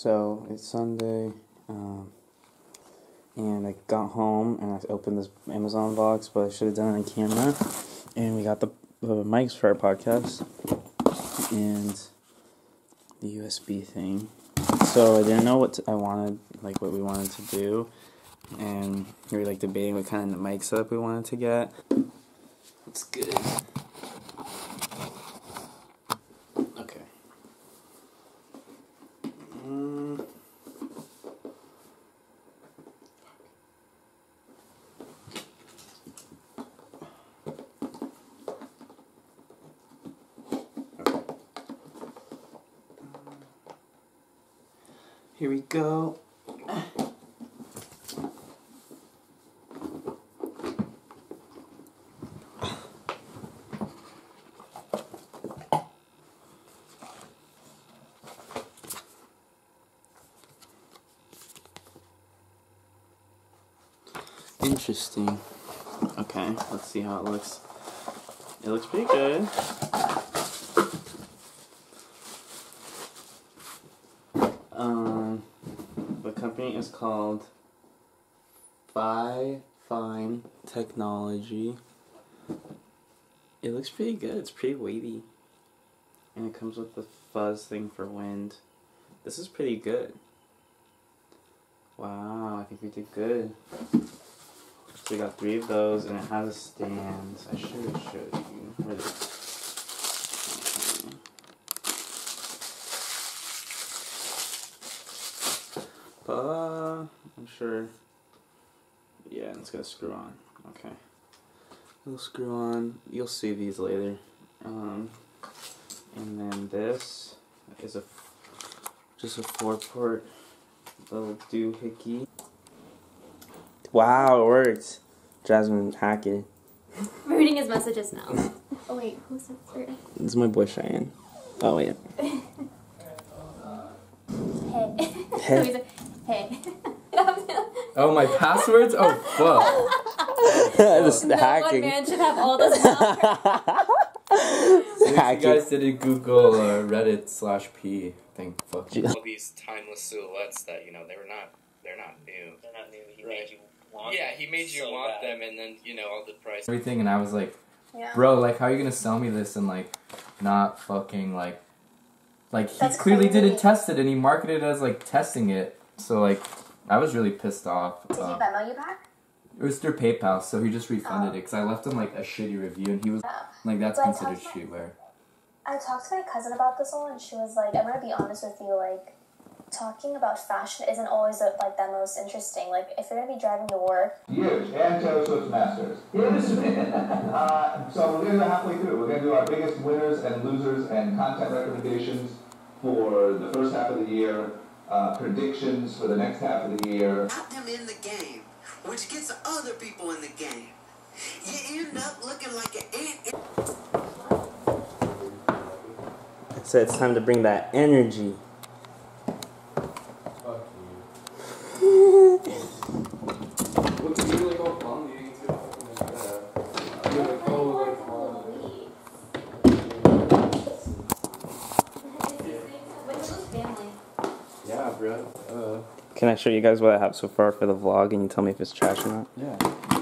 So it's Sunday, and I got home and I opened this Amazon box, but I should have done it on camera. And we got the mics for our podcast and the USB thing. So I didn't know what I wanted, like what we wanted to do, and we were like debating what kind of mic setup we wanted to get. It's good. Okay. Here we go. Interesting. Okay, let's see how it looks. It looks pretty good. The company is called Fine Technology. It looks pretty good. It's pretty weighty. And it comes with the fuzz thing for wind. This is pretty good. Wow, I think we did good. So we got 3 of those, and it has a stand. I should have showed you. Where is it? I'm sure. Yeah, it's gonna screw on. Okay. It'll screw on. You'll see these later. And then this is just a 4-port little doohickey. Wow, it works. Jasmine hacking. We're reading his messages now. Oh wait, who's it? This is my boy Cheyenne. Oh wait. Hey. Hey. Oh, my passwords? Oh, fuck. This no hacking. one man should have all this power. You guys didn't Google Reddit/P. Thank fuck. All these timeless silhouettes that, you know, they're not new. They're not new. He made you want Yeah, he made you so want bad. them, and then, you know, all the prices. Everything, and I was like, Yeah. bro, like, how are you gonna sell me this and, like, not fucking, like he That's clearly crazy. didn't test it, and he marketed it as, like, testing it. So, like, I was really pissed off. Did he Venmo you back? It was through PayPal, so he just refunded it, because I left him, like, a shitty review, and he was, like, that's But I considered talked- streetwear. I talked to my cousin about this all, and she was like, I'm gonna be honest with you, like, talking about fashion isn't always like that most interesting. Like, if you're gonna be driving to work, Huge, and Taylor Swift Masters. Huge. So we're gonna go halfway through. We're gonna do our biggest winners and losers and content recommendations for the first half of the year, predictions for the next half of the year. Put them in the game, which gets other people in the game. You end up looking like an ant. So it's time to bring that energy. Fuck you. Look, you like all bummed, you need to Yeah, bro. Can I show you guys what I have so far for the vlog, and you tell me if it's trash or not? Yeah.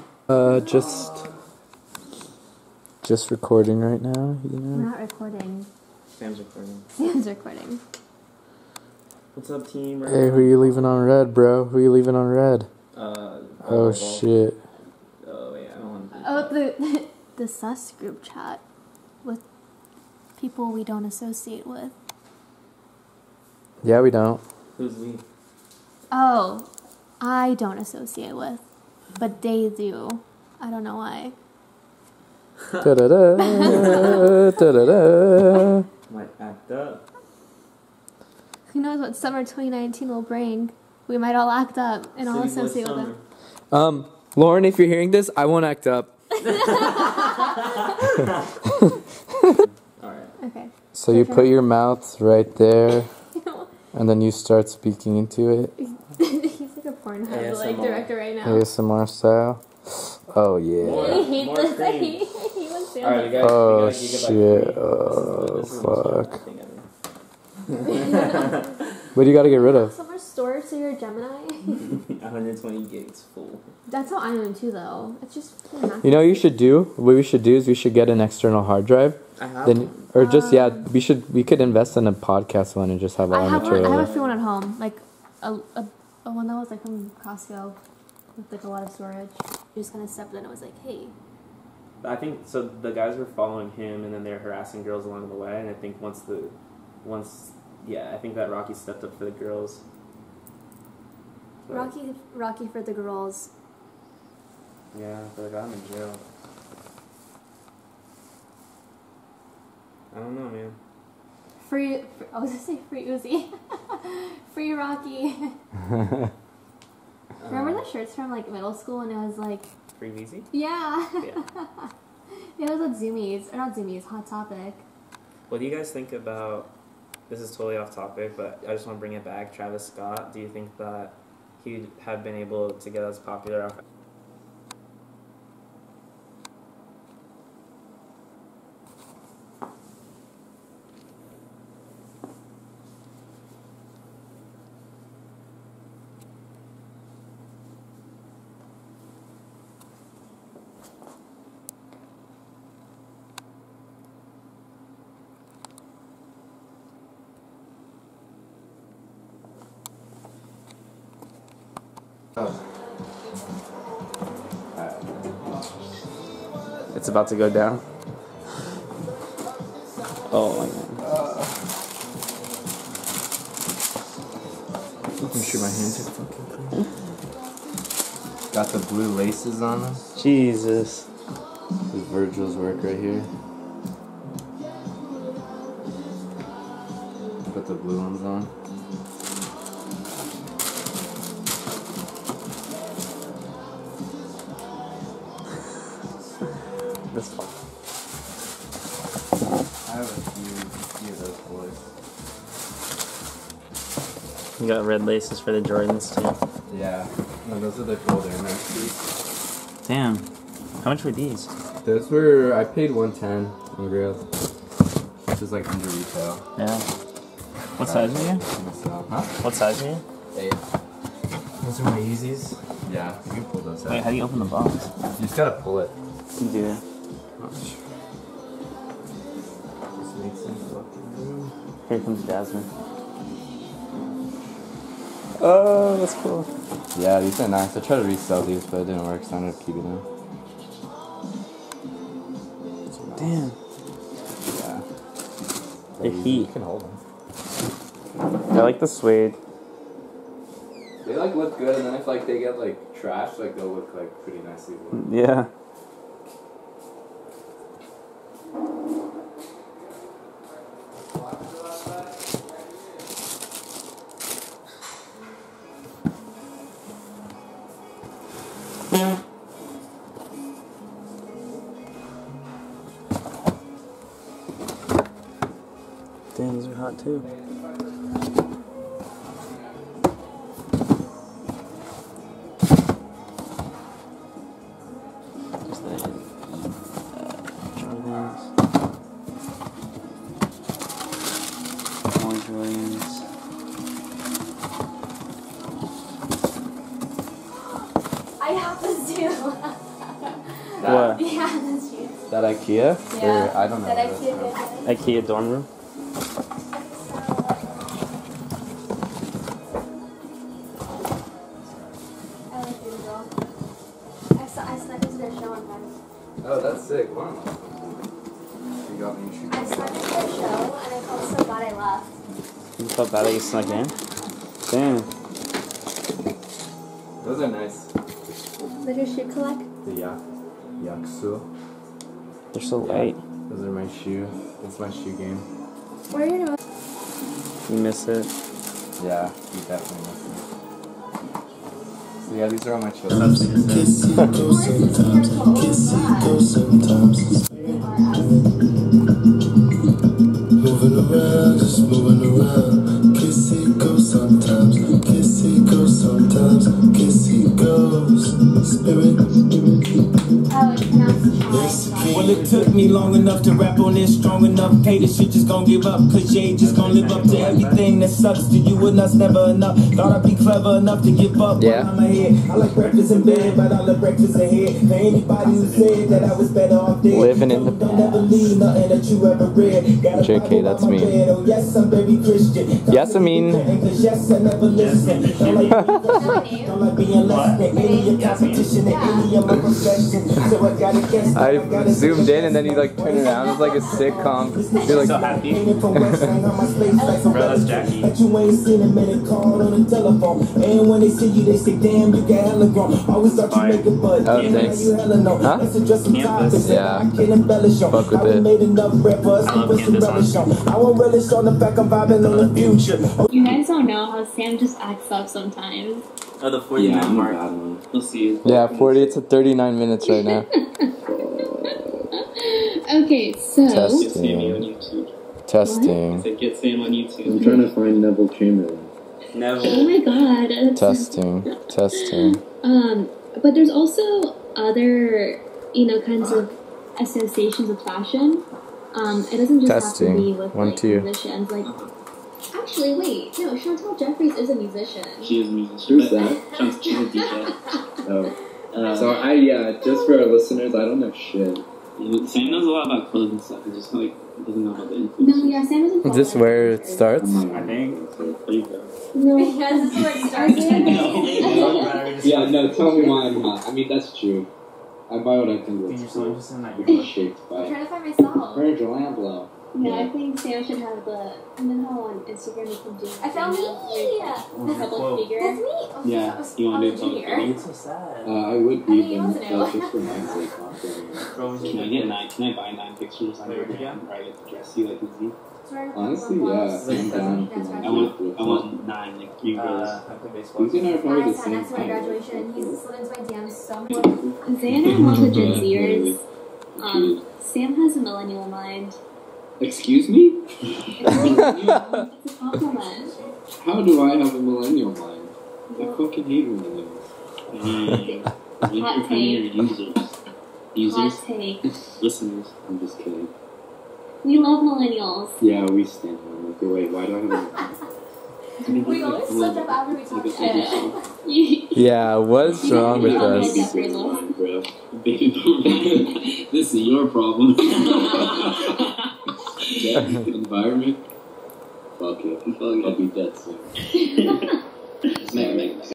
Just recording right now, you know? We're not recording. Sam's recording. Sam's recording. What's up, team? Hey, who you leaving on red, bro? Who you leaving on red? Oh, shit. Oh, yeah, I don't want to do Oh, the sus group chat with people we don't associate with. Yeah, we don't. Who's we? Oh, I don't associate with, but they do. I don't know why. Da-da-da, da-da-da. Might act up. Who knows what summer 2019 will bring? We might all act up and all associate with them. Lauren, if you're hearing this, I won't act up. Alright. Okay. So you put your mouth right there, and then you start speaking into it. He's like a Pornhub ASMR. director right now. ASMR style. Oh, yeah. I hate More this. cream. He wants to. Alright, you guys. Oh, we gotta shit. gigabyte. Oh, This is the most fuck. thing ever. What do you got to get rid of? So much storage so you're a Gemini. 120 gigs full. That's how I am too, though. It's just massive. You know what you should do? What we should do is we should get an external hard drive. I have Then, one. or just we could invest in a podcast one and just have all I our have material. one. I have a there. free one at home, like a one that was like from Costco with like a lot of storage. You just kind of stepped in and I was like, hey. I think so. The guys were following him, and then they're harassing girls along the way. And I think I think that Rocky stepped up for the girls. But, Rocky for the girls. yeah, but I got him in jail. I don't know, man. I was gonna say free Uzi. Free Rocky. Remember the shirts from like middle school and it was like Free Weezy? yeah. Yeah. It was at Zoomies, or not Zoomies, Hot Topic. What do you guys think about? This is totally off topic, but I just want to bring it back. Travis Scott. Do you think that he'd have been able to get as popular? It's about to go down. Oh my god. Make sure my hands are fucking clean. Got the blue laces on them. Jesus. This is Virgil's work right here. Put the blue ones on. This fun. I have a few of those boys. You got red laces for the Jordans too. Yeah. No, those are the gold Air Max. Damn. How much were these? Those were, I paid $110 on Grail. Which is like under retail. Yeah. What size are you? Huh? What size are you? 8. Those are my Yeezys. Yeah, you can pull those out. Wait, how do you open the box? You just gotta pull it. You do it. Just make some fucking room. Here comes Jasmine. Oh, that's cool. Yeah, these are nice. I tried to resell these, but it didn't work, so I ended up keeping them. Damn. Yeah. They're heat. You can hold them. I like the suede. They like look good, and then if like they get like trashed, like they'll look like pretty nicely. Yeah. Damn, these are hot too. Just the Jordans. More Jordans. I have this too. What? Yeah, this shoes. That IKEA? Yeah. Or, I don't know. That what IKEA that's did. IKEA dorm room. I like these girl. I snuck into their show one time. from. Oh, that's sick. Wow. You got me shoes. I snuck into their show and I felt so bad I left. You felt bad that you snuck in? Damn. Those are nice. Did your shoe collect? The Yaksu. They're so light. Those are my shoe. That's my shoe game. Where are you going? You miss it. Yeah, you definitely miss it. So yeah, these are all my children. Moving around, just moving around. Kissy goes sometimes, kissy goes sometimes, kissy goes. Spirit. Oh, it's pronounced When it took took me long enough to rap on this, strong enough. Pay the shit, just gon' give up. Cause you ain't just gon' live up to everything that sucks to you and us, never enough. Thought I'd be clever enough to give up while I'm ahead. I like breakfast in bed, but I love breakfast ahead. For anybody who said that I was better off dead, living in the don't ever leave nothing that you ever read. JK, that's me. Oh, yes, I'm very Christian. Yes, I mean. Yes, I never listen. Don't like being less than any competition and any of my profession. So I gotta guess. I zoomed in and then he like turned around. It was like a sitcom. You're like, So happy. Bro, that's Jackie. You ain't seen him and they called on the telephone. And when they see you, they say, damn, you got hella grown. Always thought you make a buzz. Oh, thanks. You hella know. Let's address some topics. Yeah. I can't embellish on. Fuck with I it. made enough rap for us to put some relish on. I won't relish on the fact I'm vibing on the future. You guys don't know how Sam just acts up sometimes. Oh, the 40-minute mark. We'll see. yeah, 40. It's at 39 minutes right now. Okay, so... Get Sammy on YouTube. Testing. I said get Sam on YouTube. I'm trying to find Neville Chamberlain. Neville. Oh my god. Testing. Testing. But there's also other, kinds of associations of fashion. It doesn't just have to be with, 1, 2. musicians. Like, actually, wait. No, Chantal Jeffries is a musician. She is a musician. Who's that? She's a DJ. Oh. So just for our listeners, I don't know shit. Sam knows a lot about clothes and stuff. He just doesn't know about the influence. No, yeah, Sam doesn't. Is this where it starts? I think. There you go. No, because this is where it starts. Yeah, no, tell me why I'm not. I mean, that's true. I buy what I think You're that's so cool. interested in that. It's shaped I'm by trying to find myself. Virgil Abloh. Yeah, I think Sam should have the. You know how on Instagram you can do. I found me. Public figure. That's me. Yeah, you want to do something? It's so sad. I would be, I but mean, that just reminds me of content. Can I get 9? Can I buy 9 pictures on your gram? Or I get to dress you like Izzy? Honestly, yeah, I'm down. I want 9, like 3 girls. Izzy and I are probably the I sat same next to my time. graduation and he's slid into my DMs so much. Zayn and all the Gen Zers. Sam has a millennial mind. Excuse me? It's a compliment. How do I have a millennial mind? I fucking hate millennials. Hot take. Users. Hot take. Listeners. I'm just kidding. We love millennials. Yeah, we stand on it. Okay, wait, why do I have a... We always slip up after we talk shit. Yeah, what's wrong with us? Baby boomer. This is your problem. Environment? Fuck it. I'll be dead soon.